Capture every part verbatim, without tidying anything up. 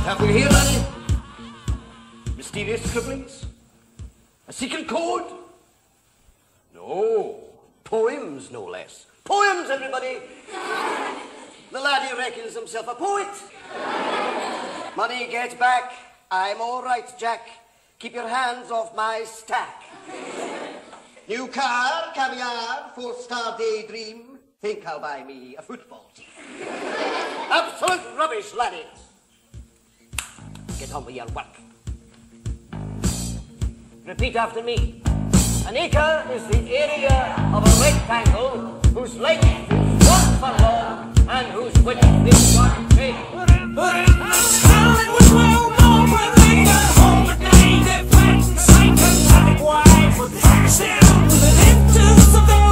Have we here any mysterious scribblings? A secret code? No. Poems, no less. Poems, everybody! The laddie reckons himself a poet. Money get back. I'm all right, Jack. Keep your hands off my stack. New car, caviar, four-star daydream. Think I'll buy me a football team. Absolute rubbish, laddie. Get on with your work. Repeat after me. An acre is the area of a rectangle whose length is one furlong and whose width is one cubit. But in the town it was well known when they got home at night. Their fat and psychotic wife would pass down with an emptiness of their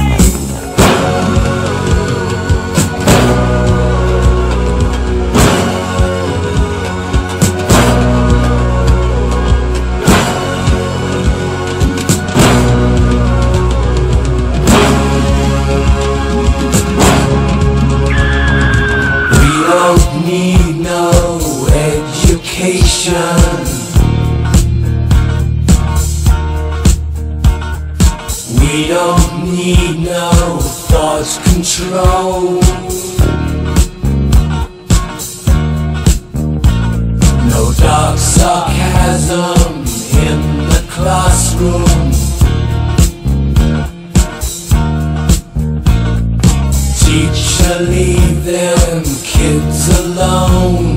need no education. We don't need no thought control. No dark sarcasm in the classroom. Teacher, leave them kids alone.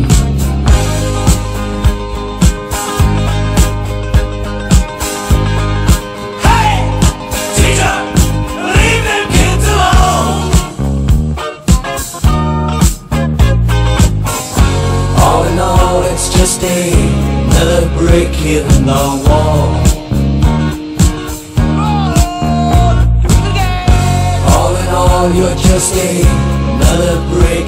Hey! Teacher! Leave them kids alone! All in all, it's just another brick in the wall. All in all, you're just another brick